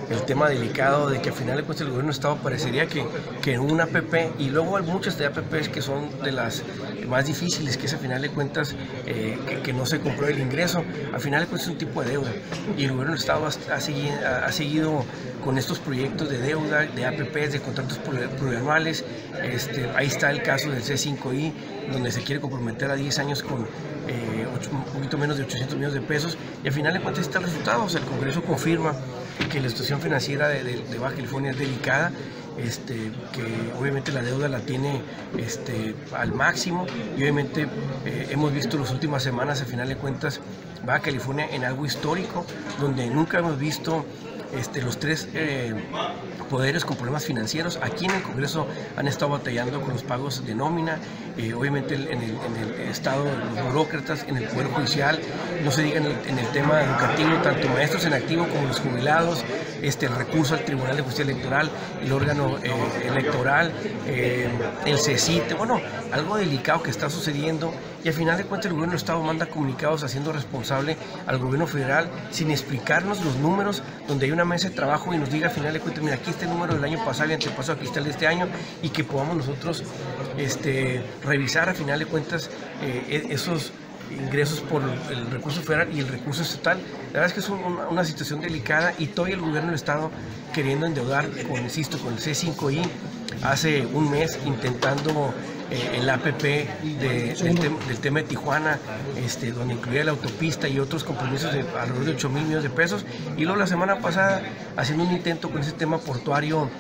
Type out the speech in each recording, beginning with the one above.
el tema delicado de que al final de cuentas el gobierno del estado parecería que una APP, y luego hay muchas de APPs que son de las más difíciles, que es al final de cuentas que no se compró el ingreso, al final de cuentas es un tipo de deuda, y el gobierno del estado ha seguido con estos proyectos de deuda, de APPs, de contratos plurianuales. Ahí está el caso del C5I, donde se quiere comprometer a 10 años con un poquito menos de 800 millones de pesos, y al final de cuentas está el resultado. O sea, el Congreso confirma que la situación financiera de Baja California es delicada, que obviamente la deuda la tiene al máximo, y obviamente hemos visto las últimas semanas, al final de cuentas, Baja California en algo histórico, donde nunca hemos visto los tres poderes con problemas financieros. Aquí en el Congreso han estado batallando con los pagos de nómina, obviamente en el Estado, los burócratas, en el Poder Judicial, no se diga en el tema educativo, tanto maestros en activo como los jubilados, el recurso al Tribunal de Justicia Electoral, el órgano electoral, el CECITE, bueno, algo delicado que está sucediendo, y al final de cuentas el gobierno del estado manda comunicados haciendo responsable al gobierno federal sin explicarnos los números, donde hay una mesa de trabajo y nos diga al final de cuentas, mira, aquí está el número del año pasado y antepasado, aquí está el de este año, y que podamos nosotros revisar al final de cuentas esos ingresos por el recurso federal y el recurso estatal. La verdad es que es una situación delicada, y todavía el gobierno del estado queriendo endeudar con el C5I, hace un mes intentando el APP del tema de Tijuana, donde incluía la autopista y otros compromisos de alrededor de 8,000 millones de pesos, y luego la semana pasada haciendo un intento con ese tema portuario,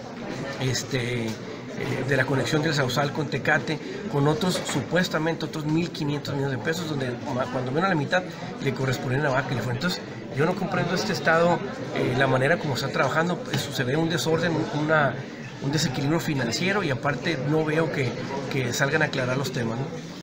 de la conexión del Sausal con Tecate, con supuestamente otros 1,500 millones de pesos, donde cuando menos la mitad le corresponden a Baja California. Entonces, yo no comprendo este estado, la manera como está trabajando. Se ve un desorden, un desequilibrio financiero, y aparte no veo que salgan a aclarar los temas, ¿no?